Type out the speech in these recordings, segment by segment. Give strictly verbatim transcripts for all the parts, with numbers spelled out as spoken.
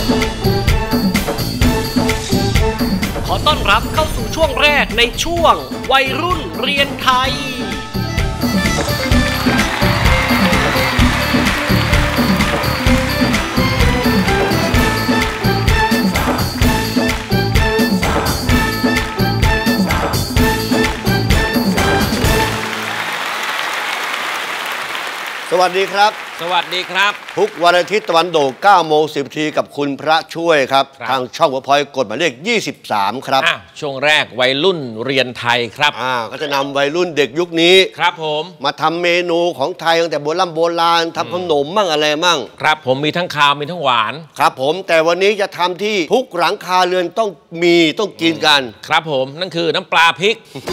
ขอต้อนรับเข้าสู่ช่วงแรกในช่วงวัยรุ่นเรียนไทยสวัสดีครับสวัสดีครับทุกวันอาทิตย์ตะวันโด่งเก้าโมงสิบนาทีกับคุณพระช่วยครับทางช่องหัวพอยกดหมายเลขยี่สิบสามครับช่วงแรกวัยรุ่นเรียนไทยครับอ่าก็จะนำวัยรุ่นเด็กยุคนี้ครับผมมาทำเมนูของไทยตั้งแต่โบราณโบราณทำขนมมั่งอะไรมั่งครับผมมีทั้งคาวมีทั้งหวานครับผมแต่วันนี้จะทำที่ทุกหลังคาเรือนต้องมีต้องกินกันครับผมนั่นคือน้ำปลาพริก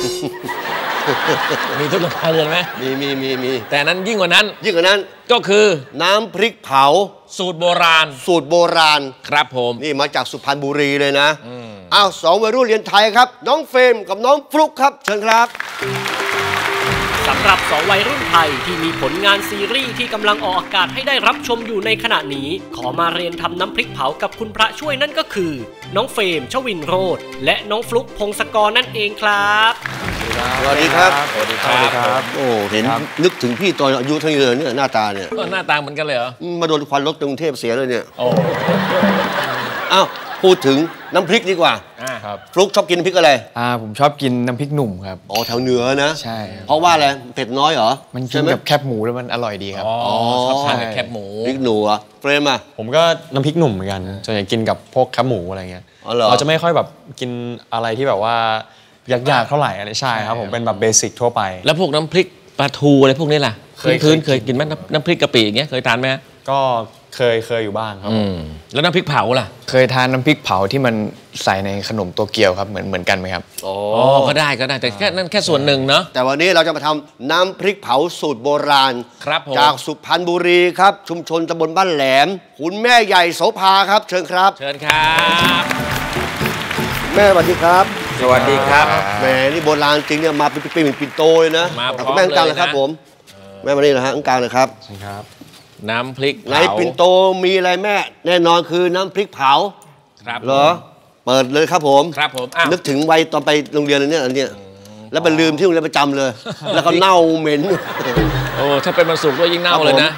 มีทุกหลังคาเรือนไหมมีมีมีมีแต่นั้นยิ่งกว่านั้นยิ่งกว่านั้นก็คือน้ำพริกเผาสูตรโบราณสูตรโบราณครับผมนี่มาจากสุพรรณบุรีเลยนะอ้าวสองวัยรุ่นเรียนไทยครับน้องเฟรมกับน้องฟลุ๊กครับเชิญครับสำหรับสองวัยรุ่นไทยที่มีผลงานซีรีส์ที่กำลังออกอากาศให้ได้รับชมอยู่ในขณะนี้ขอมาเรียนทำน้ำพริกเผากับคุณพระช่วยนั่นก็คือน้องเฟรมชวินโรจน์และน้องฟลุ๊กพงศกรนั่นเองครับสวัสดีครับสวัสดีครับโอ้เห็นนึกถึงพี่ตอนอายุเท่านี้เลยเนี่ยหน้าตาเนี่ยหน้าตาเหมือนกันเลยเหรอมาโดนควันรถกรุงเทพเสียเลยเนี่ยโอ้อ้าวพูดถึงน้ำพริกดีกว่าครับฟลุ๊กชอบกินน้ำพริกอะไรอ่าผมชอบกินน้ำพริกหนุ่มครับอ๋อแถวเหนือนะใช่เพราะว่าอะไรเผ็ดน้อยเหรอมันกินกับแคบหมูแล้วมันอร่อยดีครับอ๋อชอบทานกับแคบหมูพริกหนูอ่ะเฟรมอ่ะผมก็น้ำพริกหนุ่มเหมือนกันส่วนใหญ่กินกับพวกแคบหมูอะไรเงี้ยเราจะไม่ค่อยแบบกินอะไรที่แบบว่ายากๆเท่าไหร่อะไรใช่ครับผมเป็นแบบเบสิกทั่วไปแล้วพวกน้ำพริกปลาทูอะไรพวกนี้ล่ะพื้นเคยกินไหมน้ำพริกกะปิอย่างเงี้ยเคยทานไหมก็เคยเคยอยู่บ้างครับแล้วน้ำพริกเผาล่ะเคยทานน้ำพริกเผาที่มันใส่ในขนมโตเกียวครับเหมือนเหมือนกันไหมครับอ๋อก็ได้ก็ได้แต่แค่นั่นแค่ส่วนหนึ่งเนาะแต่วันนี้เราจะมาทำน้ำพริกเผาสูตรโบราณครับผมจากสุพรรณบุรีครับชุมชนตำบลบ้านแหลมคุณแม่ใหญ่โสภาครับเชิญครับเชิญครับแม่สวัสดีครับสวัสดีครับแม่นี่โบราณจริงเนี่ยมาเป็นปีเหมือนปิ่นโตเลยนะมาพร้อมเลยนะแม่กลางเลยครับผมแม่มานี่นะฮะกลางเลยครับครับน้ำพริกในปิ่นโตมีอะไรแม่แน่นอนคือน้ำพริกเผาครับเหรอเปิดเลยครับผมครับผมนึกถึงวัยตอนไปโรงเรียนเลยเนี่ยอันเนี้ยแล้วไปลืมที่โรงเรียนประจำเลยแล้วก็เน่าเหม็นโอ้ถ้าเป็นวันศุกร์ก็ยิ่งเน่าเลยนะ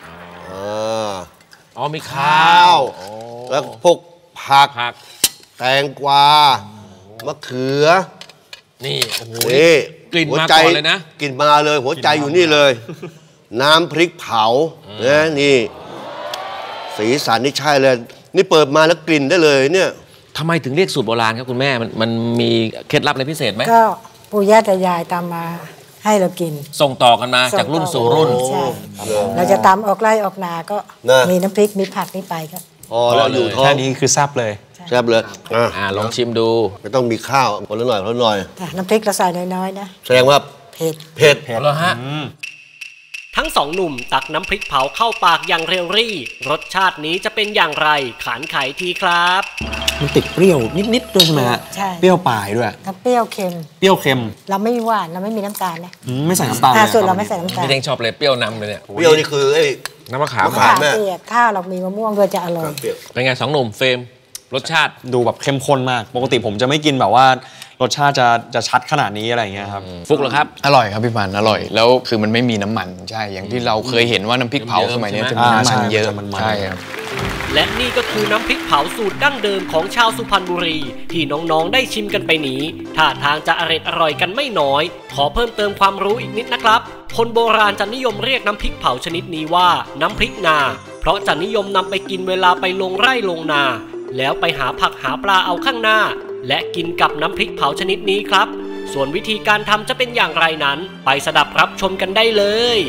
อ๋อมีข้าวแล้วพวกผักผักแตงกวามะเขือนี่โอ้โหกลิ่นมาก่อนเลยนะกลิ่นมาเลยหัวใจอยู่นี่เลยน้ำพริกเผาเนี่ยนี่สีสันนี่ใช่เลยนี่เปิดมาแล้วกลิ่นได้เลยเนี่ยทำไมถึงเรียกสูตรโบราณครับคุณแม่มันมันมีเคล็ดลับอะไรพิเศษไหมก็ปู่ย่าตายายตามมาให้เรากินส่งต่อกันมาจากรุ่นสู่รุ่นใช่เราจะตามออกไร่ออกนาก็มีน้ำพริกมีผักนี่ไปครับอ๋อแล้วอยู่ท้องแค่นี้คือแซ่บเลยแซ่บเลยอ่าลองชิมดูไม่ต้องมีข้าวคนละหน่อยคนละหน่อยน้ำพริกเราใส่น้อยๆนะแสดงว่าเผ็ดเผ็ดเผ็ดแล้วฮะทั้งสองหนุ่มตักน้ำพริกเผาเข้าปากอย่างเร็วรี่รสชาตินี้จะเป็นอย่างไรขานไขทีครับมันติดเปรี้ยวนิดๆด้วยใช่ไหมฮะเปรี้ยวปลายด้วยทั้งเปรี้ยวเค็มเปรี้ยวเค็มเราไม่หวานเราไม่มีน้ำตาลนะไม่ใส่น้ำตาลส่วนเราไม่ใส่น้ำตาลพี่เด้งชอบเลยเปรี้ยวนำเลยเนี่ยเปรี้ยวนี่คือไอ้น้ำมะขามมะขามเปียกข้าวเรามีมะม่วงด้วยจะอร่อยเป็นไงสองหนุ่มเฟรมรสชาติดูแบบเข้มข้นมากปกติผมจะไม่กินแบบว่ารสชาติจะจะชัดขนาดนี้อะไรอย่างเงี้ยครับฟุกเหรอครับอร่อยครับพี่พันอร่อยแล้วคือมันไม่มีน้ำมันใช่อย่างที่เราเคยเห็นว่าน้ำพริกเผาสมัยนี้จะมีน้ำมันเยอะใช่ครับและนี่ก็คือน้ำพริกเผาสูตรดั้งเดิมของชาวสุพรรณบุรีที่น้องๆได้ชิมกันไปนี้ท่าทางจะอร่อยอร่อยกันไม่น้อยขอเพิ่มเติมความรู้อีกนิดนะครับคนโบราณจะนิยมเรียกน้ำพริกเผาชนิดนี้ว่าน้ำพริกนาเพราะจะนิยมนำไปกินเวลาไปลงไร่ลงนาแล้วไปหาผักหาปลาเอาข้างหน้าและกินกับน้ำพริกเผาชนิดนี้ครับส่วนวิธีการทำจะเป็นอย่างไรนั้นไปสดับรับชมกันได้เลย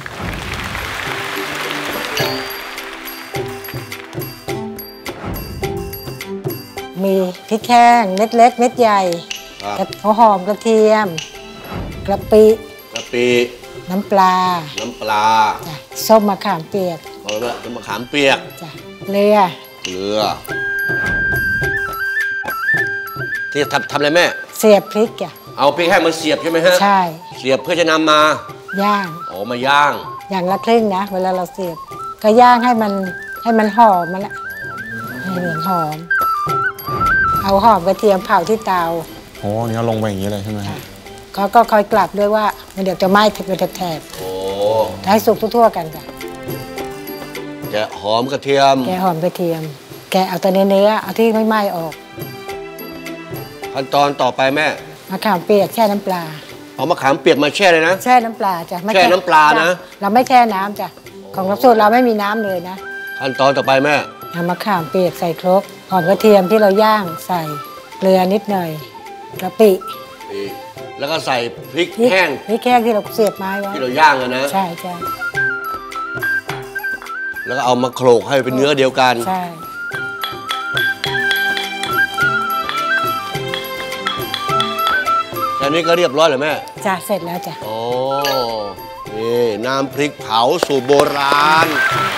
มีพริกแห้งเม็ดเล็กเม็ดใหญ่หัวหอมกระเทียมกะปิกะปิน้ำปลาน้ำปลาส้มมะขามเปียกเอาละส้มมะขามเปียกเกลือเกลือที่ทำทำอะไรแม่เสียบพริกอ่ะเอาพริกแห้งมาเสียบใช่ไหมฮะใช่เสียบเพื่อจะนำมาย่างอ๋อมาย่างอย่างละครึ่งนะเวลาเราเสียบก็ย่างให้มันให้มันหอมมันละเหลืองหอมเอาหอมกระเทียมเผาที่เตาโอ้นี่ลงไปอย่างนี้เลยใช่ไหมก็ก็คอยกลับด้วยว่ามันเดี๋ยวจะไหม้เป็นแถบๆโอ้ให้สุกทั่วๆกันจ้ะแกะหอมกระเทียมแกะหอมกระเทียมแกะเอาแต่เนื้อเอาที่ไม่ไหม้ออกขั้นตอนต่อไปแม่มะขามเปียกแช่น้ำปลาเอามะขามเปียกมาแช่เลยนะแช่น้ำปลาจ้ะแช่น้ำปลานะเราไม่แช่น้ำจ้ะของเราสูตรเราไม่มีน้ำเลยนะขั้นตอนต่อไปแม่เอามะขามเปียกใส่ครกหอมกระเทียมที่เราย่างใส่เกลือนิดหน่อยกะปิแล้วก็ใส่พริกแห้งพริกแห้งที่เราเสียบไม้ไว้ที่เราย่างกันนะใช่ใช่แล้วก็เอามาโขลกให้เป็นเนื้อเดียวกันใช่แค่นี้ก็เรียบร้อยเลยแม่จ้ะเสร็จแล้วจ้ะโอ้นี่น้ำพริกเผาสูตรโบราณ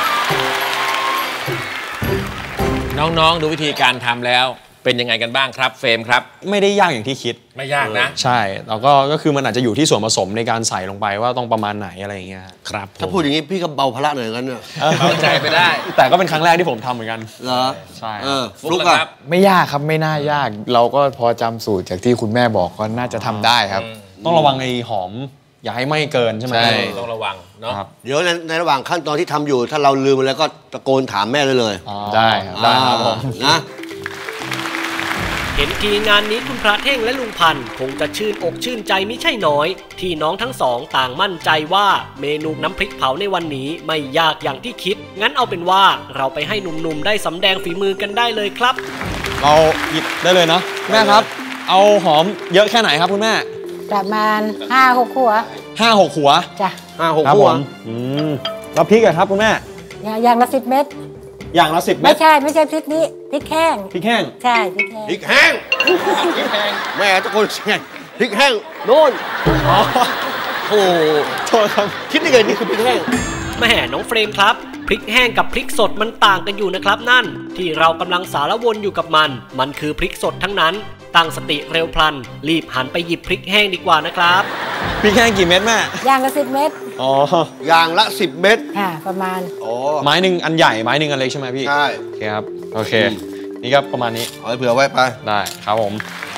น้องๆดูวิธีการทำแล้วเป็นยังไงกันบ้างครับเฟรมครับไม่ได้ยากอย่างที่คิดไม่ยากนะใช่แล้วก็ก็คือมันอาจจะอยู่ที่ส่วนผสมในการใส่ลงไปว่าต้องประมาณไหนอะไรอย่างเงี้ยครับถ้าพูดอย่างนี้พี่ก็เบาภาระหน่อยกันเนี่ยเบาใจไปได้แต่ก็เป็นครั้งแรกที่ผมทำเหมือนกันเหรอใช่ฟลุ๊กครับไม่ยากครับไม่น่ายากเราก็พอจำสูตรจากที่คุณแม่บอกก็น่าจะทำได้ครับต้องระวังไอ้หอมอย่าให้ไหม้เกินใช่ไหมใช่ต้องระวังเนาะเดี๋ยวในในระหว่างขั้นตอนที่ทำอยู่ถ้าเราลืมอะไรก็ตะโกนถามแม่ได้เลยได้ครับได้ครับผมนะเห็นทีงานนี้คุณพระเท่งและลุงพันธ์คงจะชื่นอกชื่นใจไม่ใช่น้อยที่น้องทั้งสองต่างมั่นใจว่าเมนูน้ำพริกเผาในวันนี้ไม่ยากอย่างที่คิดงั้นเอาเป็นว่าเราไปให้หนุ่มๆได้สำแดงฝีมือกันได้เลยครับเราหยิบได้เลยเนาะแม่ครับเอาหอมเยอะแค่ไหนครับคุณแม่ประมาณห้าหกหัวห้าหกหัวจ้ะห้าหกหัวอืมแล้วพริกอะครับคุณแม่อย่างละสิบเม็ดอย่างละสิบเม็ดไม่ใช่ไม่ใช่พริกนี้พริกแห้งพริกแห้งใช่พริกแห้งพริกแห้งพริกแห้งแม่ตะโกนเสียงพริกแห้งโน่นอ๋อโอ้โทษครับคิดได้ไงนี่คือพริกแห้งแม่น้องเฟรมครับพริกแห้งกับพริกสดมันต่างกันอยู่นะครับนั่นที่เรากำลังสารวนอยู่กับมันมันคือพริกสดทั้งนั้นตั้งสติเร็วพลันรีบหันไปหยิบพริกแห้งดีกว่านะครับพริกแห้งกี่เม็ดแม่อย่างละสิบเม็ดอ๋ออย่างละสิบเม็ดค่ะประมาณอ๋อไม้หนึ่งอันใหญ่ไม้หนึ่งอันเล็กใช่ไหมพี่ใช่โอเคครับโอเคนี่ก็ประมาณนี้เอาไว้เผื่อไว้ไปได้ครับผม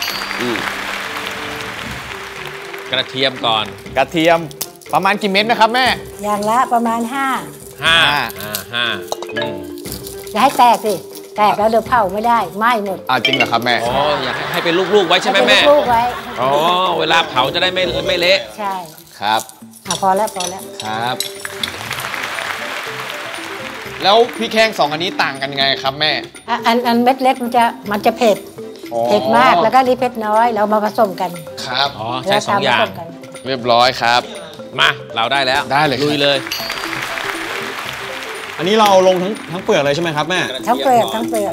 กระเทียมก่อนกระเทียมประมาณกี่เม็ดนะครับแม่อย่างละประมาณห้าห้าอ่าห้าอย่าให้แตกสิแตกแล้วเดี๋ยวเผาไม่ได้ไหม้หมดอ่าจริงเหรอครับแม่อ๋ออยากให้เป็นลูกๆไว้ใช่ไหมแม่ลูกไว้อ๋อเวลาเผาจะได้ไม่ไม่เละใช่ครับอ่ะพอแล้วพอแล้วครับแล้วพริกแห้งสองอันนี้ต่างกันไงครับแม่อันอันเม็ดเล็กมันจะมันจะเผ็ดเผ็ดมากแล้วก็นี่เผ็ดน้อยเรามาผสมกันครับอ๋อใช้สองอย่างเรียบร้อยครับมาเราได้แล้วได้เลยลุยเลยอันนี้เราลงทั้งทั้งเปลือกเลยใช่ไหมครับแม่ทั้งเปลือกทั้งเปลือก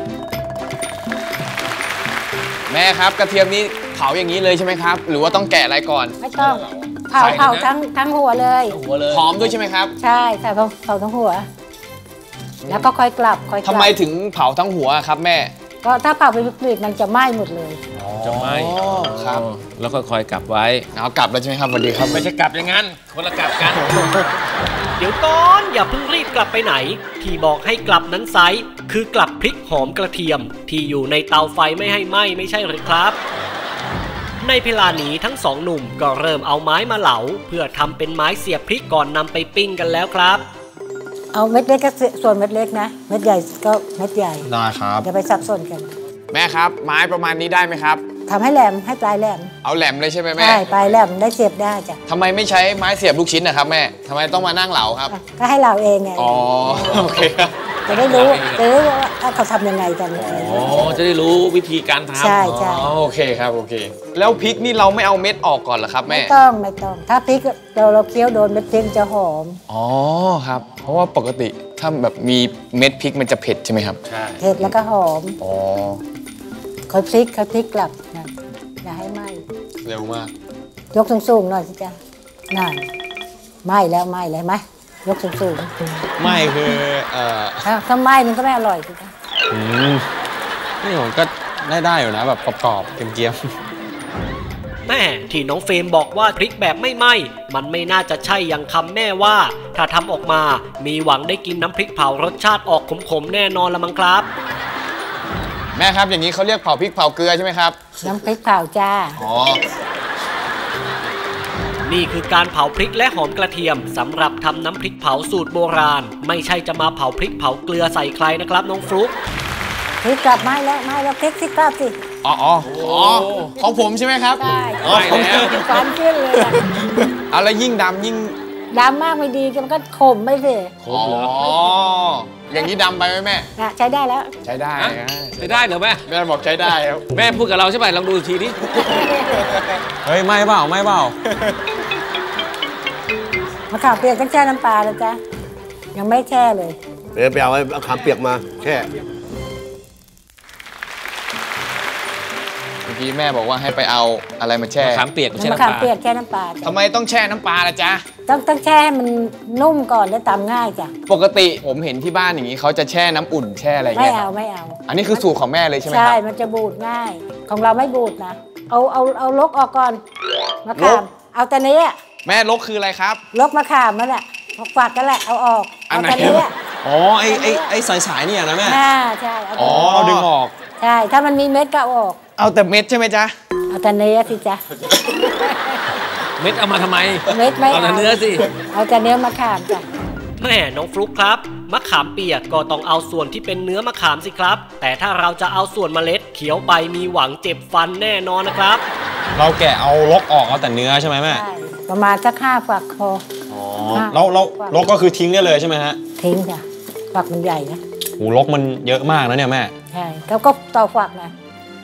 แม่ครับกระเทียมนี้เผาอย่างนี้เลยใช่ไหมครับหรือว่าต้องแกะอะไรก่อนไม่ต้องเผาเผาทั้งทั้งหัวเลยหอมด้วยใช่ไหมครับใช่ใส่เผาเผาทั้งหัวแล้วก็ค่อยกลับค่อยกลับทำไมถึงเผาทั้งหัวครับแม่ก็ถ้าเผาไปลึกๆมันจะไหม้หมดเลยจะไหม้ครับแล้วก็คอยกลับไว้เอากลับแล้วใช่ไหมครับสวัสดีครับไม่ใช่กลับอย่างนั้นคนละกลับกันเดี๋ยวก่อนอย่าเพิ่งรีบกลับไปไหนที่บอกให้กลับนั้นไซส์คือกลับพริกหอมกระเทียมที่อยู่ในเตาไฟไม่ให้ไหม้ไม่ใช่หรือครับในเวลานี้ทั้งสองหนุ่มก็เริ่มเอาไม้มาเหลาเพื่อทำเป็นไม้เสียบพริกก่อนนำไปปิ้งกันแล้วครับเอาเม็ดเล็กก็ส่วนเม็ดเล็กนะเม็ดใหญ่ก็เม็ดใหญ่ได้ครับอย่าไปสับสนกันแม่ครับไม้ประมาณนี้ได้ไหมครับทำให้แหลมให้ปลายแหลมเอาแหลมเลยใช่ไหมแม่ใช่ปลายแหลมได้เสียบได้จ้ะทำไมไม่ใช้ไม้เสียบลูกชิ้นนะครับแม่ทำไมต้องมานั่งเหลาครับก็ให้เราเองไงอ๋อโอเคครับจะได้รู้จะได้รู้ว่าเขาทำยังไงกันอ๋อจะได้รู้วิธีการทำใช่ใช่โอเคครับโอเคแล้วพริกนี่เราไม่เอาเม็ดออกก่อนเหรอครับแม่ไม่ต้องไม่ต้องถ้าพริกเราเราเคี้ยวโดนเม็ดพริกจะหอมอ๋อครับเพราะว่าปกติถ้าแบบมีเม็ดพริกมันจะเผ็ดใช่ไหมครับใช่เผ็ดแล้วก็หอมอ๋อค่อยพลิกค่อยพลิกกลับนะอย่าให้ไหม้เร็วมากยกสูงๆหน่อยสิจ๊ะน่าไหม้แล้วไหม้เลยไหมยกสูงๆไหม้คือเอ่อถ้าไหม้มันก็ไม่อร่อยสิจ๊ะอืมนี่ผมก็ได้ได้อยู่นะแบบกรอบๆเกรียมๆแม่ที่น้องเฟรมบอกว่าพริกแบบไม่ไหม้มันไม่น่าจะใช่อย่างคำแม่ว่าถ้าทำออกมามีหวังได้กินน้ำพริกเผารสชาติออกขมๆแน่นอนละมั้งครับแม่ครับอย่างนี้เขาเรียกเผาพริกเผาเกลือใช่ไหมครับน้ำพริกเผาจ้าอ๋อนี่คือการเผาพริกและหอมกระเทียมสำหรับทำน้ำพริกเผาสูตรโบราณไม่ใช่จะมาเผาพริกเผาเกลือใส่ใครนะครับน้องฟลุ๊กพริกกลับไม้แล้วไม้แล้วพริกสิกลับสิอ๋ออ๋อของผมใช่ไหมครับใช่แล้วฟันขึ้นเลยเอาแล้วยิ่งดำยิ่งดำมากไม่ดีมันก็ขมไม่สิอ๋ออย่างนี้ดำไปไหมแม่ใช้ได้แล้วใช้ได้ใช้ได้เหรอแม่แม่บอกใช้ได้ครับแม่พูดกับเราใช่ไหมลองดูอีกทีนี้เฮ้ยไม่เปล่าไม่เปล่ามะขามเปียกต้องแช่น้ำปลาเลยจ้ะยังไม่แช่เลยเดี๋ยวไปเอามะขามเปียกมาแช่เมื่อกี้แม่บอกว่าให้ไปเอาอะไรมาแช่มะขามเปียกแช่น้ำปลามะขามเปียกแช่น้ำปลาทำไมต้องแช่น้ำปลาล่ะจ๊ะต้องต้องแช่ให้มันนุ่มก่อนแล้วตำง่ายจ้ะปกติผมเห็นที่บ้านอย่างนี้เขาจะแช่น้ำอุ่นแช่อะไรเงี้ยไม่เอาไม่เอาอันนี้คือสูตรของแม่เลยใช่ไหมครับใช่มันจะบูดง่ายของเราไม่บูดนะเอาเอาเอาลกออกก่อนมะขามเอาแต่เนี้ยแม่ลกคืออะไรครับลกมะขามมันแหละฝากกันแหละเอาออกเอาแต่เนี้ยอ๋อไอ้ไอ้ไอ้สายสายนี่นะแม่อ่าใช่อ๋อเราดึงออกใช่ถ้ามันมีเม็ดก็เอาออกเอาแต่เม็ดใช่ไหมจ๊ะเอาแต่เนื้อสิจ๊ะเม็ดเอามาทำไมเม็ดไม่เอาแต่เนื้อสิเอาแต่เนื้อมะขามจ้ะแม่น้องฟลุ๊กครับมะขามเปียกก็ต้องเอาส่วนที่เป็นเนื้อมะขามสิครับแต่ถ้าเราจะเอาส่วนเมล็ดเขียวไปมีหวังเจ็บฟันแน่นอนนะครับเราแกะเอาลกออกเอาแต่เนื้อใช่ไหมแม่ใช่ประมาณสักห้าฝักคออ๋อแล้วแล้วลกก็คือทิ้งได้เลยใช่ไหมฮะทิ้งจ้ะฝักมันใหญ่นะโอ้ลกมันเยอะมากนะเนี่ยแม่ใช่แล้วก็ต่อฝักนะ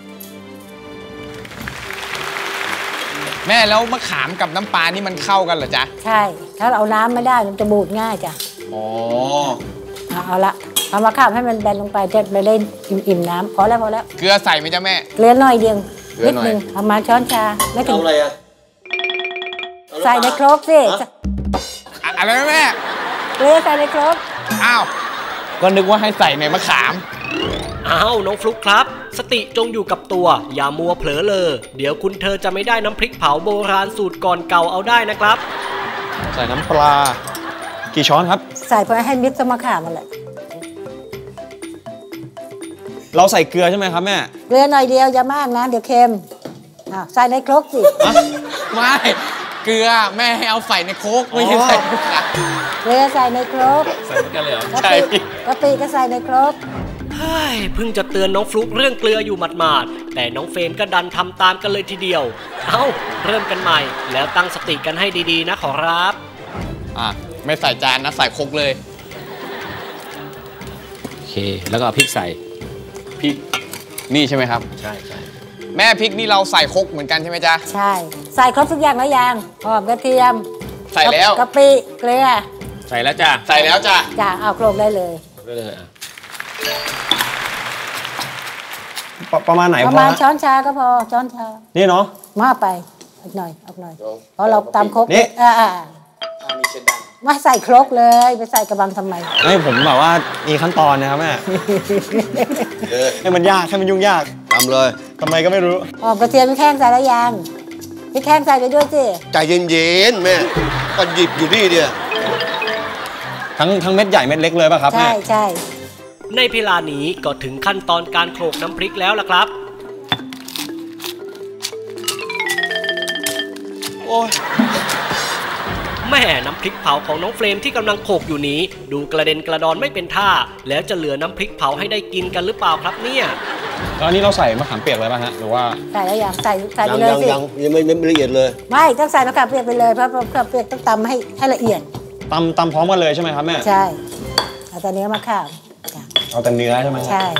แม่แล้วมะขามกับน้ำปลานี่มันเข้ากันเหรอจ๊ะใช่ถ้าเราเอาน้ำไม่ได้มันจะบูดง่ายจ้ะอ๋อเอาละเอามะขามให้มันแบนลงไปจะไปเล่นอิ่มๆน้ำพอแล้วพอแล้วเกลือใส่ไหมจ๊ะแม่เกลือหน่อยเดียวนิดนึงเอามาช้อนชาไม่ถึงอะไรอะใส่ในครกสิอะไรแม่เกลือใส่ในครกอ้าวก็นึกว่าให้ใส่ในมะขามอ้าวน้องฟลุ๊กครับสติจงอยู่กับตัวอย่ามัวเผลอเลยเดี๋ยวคุณเธอจะไม่ได้น้ำพริกเผาโบราณสูตรก่อนเก่าเอาได้นะครับใส่น้ำปลากี่ช้อนครับใส่เพื่อให้มิตรมะขามมันแหละเราใส่เกลือใช่ไหมครับแม่เกลือหน่อยเดียวอย่ามากนะเดี๋ยวเค็มใส่ในครกสิไม่เกลือแม่ให้เอาใส่ในโคกไม่ใช่ใส่เกลือใส่ในครกใส่กันเลยเหรอใช่กะปิก็ใส่ในครกเฮ้ยเพิ่งจะเตือนน้องฟลุ๊กเรื่องเกลืออยู่หมาดๆแต่น้องเฟรมก็ดันทำตามกันเลยทีเดียวเอ้าเริ่มกันใหม่แล้วตั้งสติกันให้ดีๆนะขอรับอ่ะไม่ใส่จานนะใส่โคกเลยโอเคแล้วก็เอาพริกใส่พริกนี่ใช่ไหมครับใช่ใช่แม่พริกนี่เราใส่โคกเหมือนกันใช่ไหมจ๊ะใช่ใส่ครบทุกอย่างแล้วยังหอมกระเทียมใส่แล้วกะปิเกลือใส่แล้วจ้ะใส่แล้วจ้ะจ้ะเอาโคลกได้เลยได้เลยอ่ะประมาณไหนประมาณช้อนชาก็พอช้อนชานี่เนาะมาไปอีกหน่อยอีกหน่อยเพราะเราตำครกนี่อ่าอ่าไม่ใส่ครกเลยไปใส่กระบังทำไมไม่ผมแบบว่ามีขั้นตอนนะครับแม่ให้มันยากให้มันยุ่งยากทำเลยทำไมก็ไม่รู้อ๋อกระเทียมพี่แข้งใส่แล้วยังพี่แข้งใส่ไปด้วยสิใจเย็นๆแม่ก็หยิบอยู่นี่เดียวทั้งทั้งเม็ดใหญ่เม็ดเล็กเลยป่ะครับใช่ใช่ในเวลานี้ก็ถึงขั้นตอนการโขลกน้ำพริกแล้วล่ะครับโอ้ยแม่น้ำพริกเผาของน้องเฟรมที่กำลังโขลกอยู่นี้ดูกระเด็นกระดอนไม่เป็นท่าแล้วจะเหลือน้ำพริกเผาให้ได้กินกันหรือเปล่าครับเนี่ยตอนนี้เราใส่มะขามเปียกเลยป่ะฮะหรือว่าใส่แล้วยังใส่ใส่ไปเลยสิยังยังไม่ไม่ละเอียดเลยไม่ต้องใส่มะขามเปียกไปเลยเพราะมะขามเปียกต้องตำให้ให้ละเอียดตำตำพร้อมกันเลยใช่ไหมครับแม่ใช่เอาแต่เนื้อมะขามเอาแต่เนื้อใช่ไหมใช่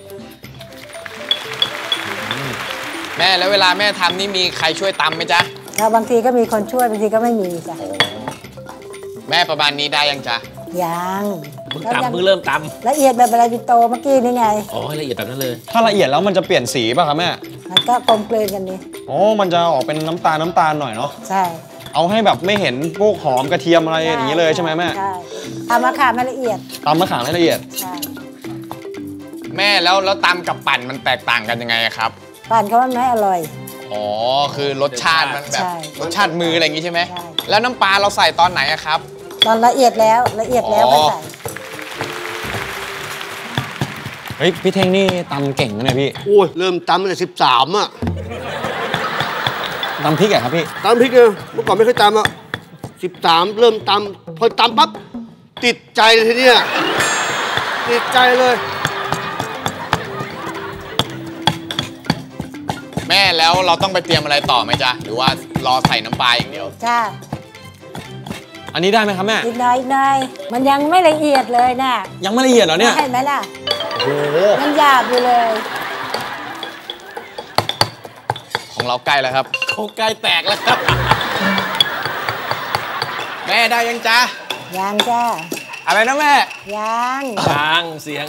แม่แล้วเวลาแม่ทำนี่มีใครช่วยตำไหมจ๊ะแล้วบางทีก็มีคนช่วยบางทีก็ไม่มีจ้ะแม่ประมาณนี้ได้ยังจ๊ะยังมึงตำมึงเริ่มตำละเอียดแบบอะไรบิโตเมื่อกี้นี่ไงอ๋อละเอียดแบบนั้นเลยถ้าละเอียดแล้วมันจะเปลี่ยนสีป่ะครับแม่มันก็กลมกลืนกันนี่อ๋อมันจะออกเป็นน้ำตาลน้ำตาลหน่อยเนาะใช่เอาให้แบบไม่เห็นพวกหอมกระเทียมอะไรอย่างนี้เลยใช่ไหมแม่ใช่ทำมะขามให้ละเอียดตำมะขามให้ละเอียดใช่แม่แล้วแล้วตำกับปั่นมันแตกต่างกันยังไงครับปั่นเขาว่าไม่อร่อยอ๋อคือรสชาติมันแบบรสชาติมืออะไรอย่างนี้ใช่ไหมแล้วน้ำปลาเราใส่ตอนไหนครับตอนละเอียดแล้วละเอียดแล้วก็ใส่เฮ้ยพี่เท่งนี่ตำเก่งนะเนี่ยพี่โอ้ยเริ่มตำตั้งแต่สิบสามอะตำพริกอะครับพี่ตำพริกเนี่ยเมื่อก่อนไม่เคยตำอะสิบสามเริ่มตำพอตำปั๊บติดใจเลยทีเนี้ยติดใจเลยแม่แล้วเราต้องไปเตรียมอะไรต่อไหมจ๊ะหรือว่ารอใส่น้ำปลาอย่างเดียวจ้าอันนี้ได้ไหมครับแม่อีกหน่อยหน่อยมันยังไม่ละเอียดเลยนะยังไม่ละเอียดเหรอเนี่ยใช่ไหมล่ะโอ้โหมันหยาบอยู่เลยของเราใกล้แล้วครับเขาใกล้แตกแล้วครับแม่ได้ยังจ๊ะยังจ้าอะไรนะแม่ยังยังเสียง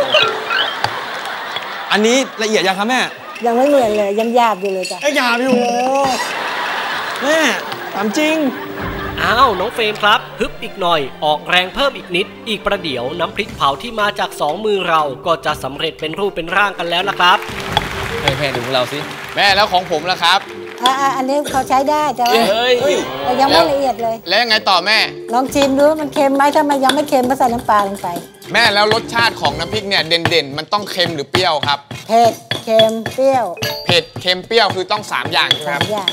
อันนี้ละเอียดยังครับแม่ยังไม่เหมือนเลยยังหยาบอยู่เลยจ้ะยังหยาบอยู่แม่ถามจริงอ้าวน้องเฟรมครับฮึบอีกหน่อยออกแรงเพิ่มอีกนิดอีกประเดี๋ยวน้ำพริกเผาที่มาจากสองมือเราก็จะสำเร็จเป็นรูปเป็นร่างกันแล้วล่ะครับให้แม่ดูของเราสิแม่แล้วของผมล่ะครับอ่าอันนี้เขาใช้ได้แต่ว่ายังไม่ละเอียดเลยแล้วยังไงต่อแม่ลองชิมดูมันเค็มไหมถ้ามันยังไม่เค็มก็ใส่น้ำปลาลงไปแม่แล้วรสชาติของน้ำพริกเนี่ยเด่นๆมันต้องเค็มหรือเปรี้ยวครับเผ็ดเค็มเปรี้ยวเผ็ดเค็มเปรี้ยวคือต้องสามอย่างใช่ไหมครับสามอย่าง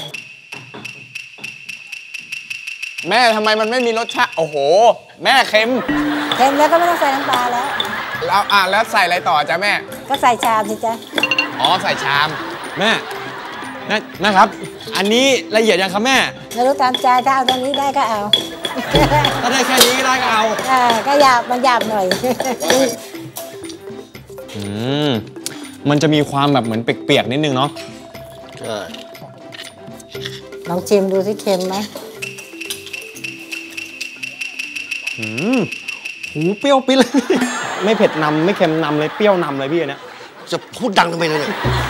แม่ทำไมมันไม่มีรสชาติโอ้โหแม่เค็มเค็มแล้วก็ไม่ต้องใส่น้ำปลาแล้วแล้วอ่ะแล้วใส่อะไรต่อจ๊ะแม่ก็ใส่ชามสิจ๊ะอ๋อใส่ชามแม่นะนะครับอันนี้ละเอียดยังครับแม่ไม่รู้ตามใจถ้าเอาตรงนี้ได้ก็เอาถ้าได้แค่นี้ก็ได้ก็เอาอ่าก็หยาบมันหยาบหน่อยอืมมันจะมีความแบบเหมือนเปียกๆนิดนึงเนาะใช่ลองชิมดูสิเค็มไหมอืมหูเปรี้ยวปิ๊ดเลยไม่เผ็ดนำไม่เค็มนำเลยเปรี้ยวนำเลยพี่เนี่ยจะพูดดังทำไมเนี่ย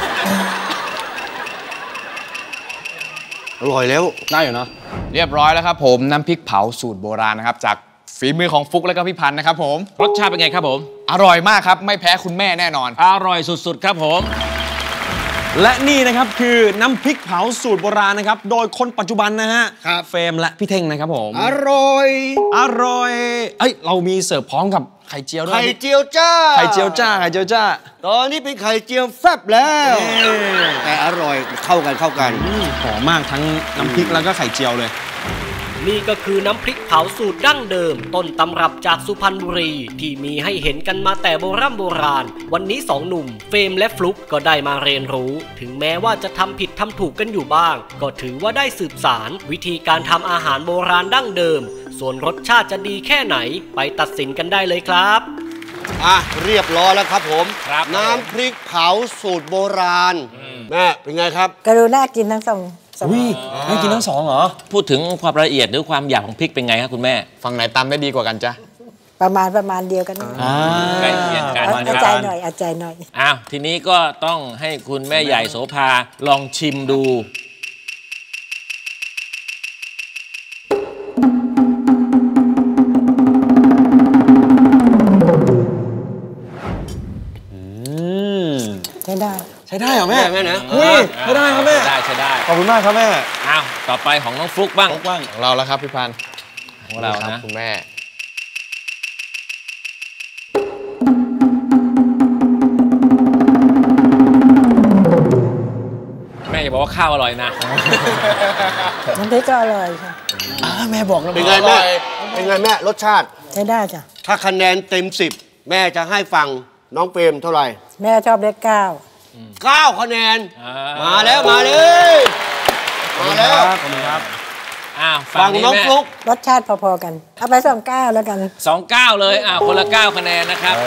อร่อยแล้วได้อยู่เนาะเรียบร้อยแล้วครับผมน้ำพริกเผาสูตรโบราณนะครับจากฝีมือของฟุกและก็พี่พันธ์นะครับผมรสชาติเป็นไงครับผมอร่อยมากครับไม่แพ้คุณแม่แน่นอนอร่อยสุดๆครับผมและนี่นะครับคือน้ำพริกเผาสูตรโบราณนะครับโดยคนปัจจุบันนะฮะครับเฟรมและพี่เท่งนะครับผมอร่อยอร่อยเอ้ยเรามีเสิร์ฟพร้อมกับไข่เจียวด้วยไข่เจียวจ้าไข่เจียวจ้าไข่เจียวจ้าตอนนี้เป็นไข่เจียวแฟบแล้วแต่อร่อยเข้ากันเข้ากันหอมมากทั้งน้ำพริกแล้วก็ไข่เจียวเลยนี่ก็คือน้ำพริกเผาสูตรดั้งเดิมต้นตำรับจากสุพรรณบุรีที่มีให้เห็นกันมาแต่โบราณโบราณวันนี้สองหนุ่มเฟรมและฟลุกก็ได้มาเรียนรู้ถึงแม้ว่าจะทำผิดทำถูกกันอยู่บ้างก็ถือว่าได้สืบสานวิธีการทำอาหารโบราณดั้งเดิมส่วนรสชาติจะดีแค่ไหนไปตัดสินกันได้เลยครับอ่ะเรียบร้อยแล้วครับผมน้ำพริกเผาสูตรโบราณแม่เป็นไงครับกรุณากินทั้งสองอุ้ยไม่กินทั้งสองเหรอพูดถึงความละเอียดหรือความหยาบของพริกเป็นไงครับคุณแม่ฝั่งไหนตำได้ดีกว่ากันจ๊ะประมาณประมาณเดียวกันใกล้เคียงกันอาจารย์หน่อยอาจารย์หน่อยอ้าวทีนี้ก็ต้องให้คุณแม่ใหญ่โสภาลองชิมดูใช้ได้ใช้ได้เหรอแม่แม่นะใช้ได้ครับแม่ได้ใช้ได้ขอบคุณมากครับแม่อ้าวต่อไปของน้องฟลุ๊กบ้างฟลุ๊กบ้างของเราแล้วครับพี่พันธ์ของเรานะคุณแม่แม่อย่าบอกว่าข้าวอร่อยนะน้ำพริกก็อร่อยค่ะแม่บอกแล้วเป็นไงแม่เป็นไงแม่รสชาติใช้ได้จ้ะถ้าคะแนนเต็มสิบแม่จะให้ฟังน้องเปรมเท่าไหร่แม่ชอบเลขเก้าเก้าคะแนนมาแล้วมาเลยมาแล้วขอบคุณครับอ้าวฟังน้องฟลุ๊กรสชาติพอๆกันเอาไปสองเก้าแล้วกันสองเก้าเลยอ้าวคนละเก้าคะแนนนะครับ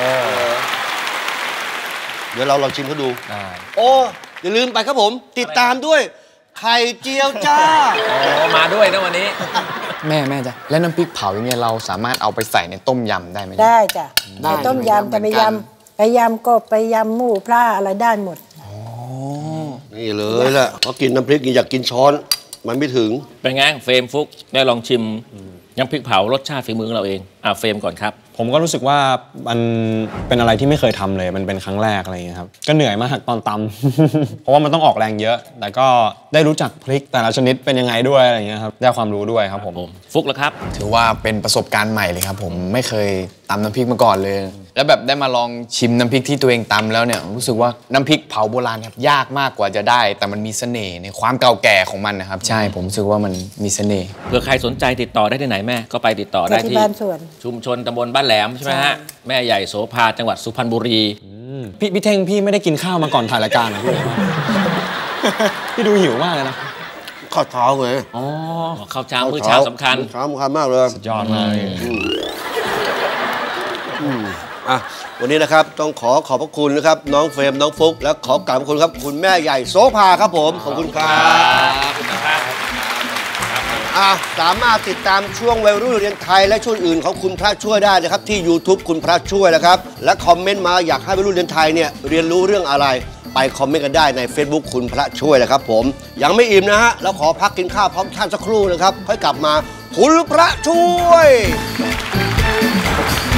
เดี๋ยวเราลองชิมเขาดูโอ้อย่าลืมไปครับผมติดตามด้วยไข่เจียวจ้าโอ้มาด้วยนะวันนี้แม่แม่จ้ะแล้วน้ำพริกเผาอย่างเงี้ยเราสามารถเอาไปใส่ในต้มยำได้ไหมได้จ้ะในต้มยำแต่ไปยำไปยำกบไปยำหมูปลาอะไรได้หมดนี่เลยแหละพอกินน้ำพริกอยากกินช้อนมันไม่ถึงเป็นไงเฟรมฟุกได้ลองชิมน้ำพริกเผารสชาติฝีมือของเราเองอ่ะเฟรมก่อนครับผมก็รู้สึกว่ามันเป็นอะไรที่ไม่เคยทำเลยมันเป็นครั้งแรกอะไรอย่างเงี้ยครับก็เหนื่อยมากตอนตำเพราะว่ามันต้องออกแรงเยอะแต่ก็ได้รู้จักพริกแต่ละชนิดเป็นยังไงด้วยอะไรอย่างเงี้ยครับได้ความรู้ด้วยครับผมฟุกแล้วครับถือว่าเป็นประสบการณ์ใหม่เลยครับผมไม่เคยตำน้ำพริกมาก่อนเลยแล้วแบบได้มาลองชิมน้ำพริกที่ตัวเองตำแล้วเนี่ยรู้สึกว่าน้ำพริกเผาโบราณครับยากมากกว่าจะได้แต่มันมีเสน่ห์ในความเก่าแก่ของมันนะครับใช่ผมรู้สึกว่ามันมีเสน่ห์เผื่อใครสนใจติดต่อได้ที่ไหนแม่ก็ไปติดต่อได้ที่บ้านสวนชุมชนตำบลบ้านแหลมใช่ไหมฮะแม่ใหญ่โสภาจังหวัดสุพรรณบุรีพี่พี่เท่งพี่ไม่ได้กินข้าวมาก่อนถ่ายรายการนะพี่ พี่ดูหิวมากเลยนะข้าวเช้าไงอ๋อข้าวเช้ามื้อเช้าสำคัญเช้าสำคัญมากเลยสุดยอดมากเลยอ่ะวันนี้นะครับต้องขอขอบพระคุณนะครับน้องเฟรมน้องฟุกและขอกราบขอบคุณครับคุณแม่ใหญ่โสภาครับผมขอบคุณครับอ่ะสามารถติดตามช่วงวัยรุ่นเรียนไทยและช่วงอื่นของคุณพระช่วยได้นะครับที่ YouTube คุณพระช่วยนะครับและคอมเมนต์มาอยากให้วัยรุ่นเรียนไทยเนี่ยเรียนรู้เรื่องอะไรไปคอมเมนต์กันได้ใน Facebook คุณพระช่วยนะครับผมยังไม่อิ่มนะฮะเราขอพักกินข้าวพร้อมท่านสักครู่นะครับค่อยกลับมาคุณพระช่วย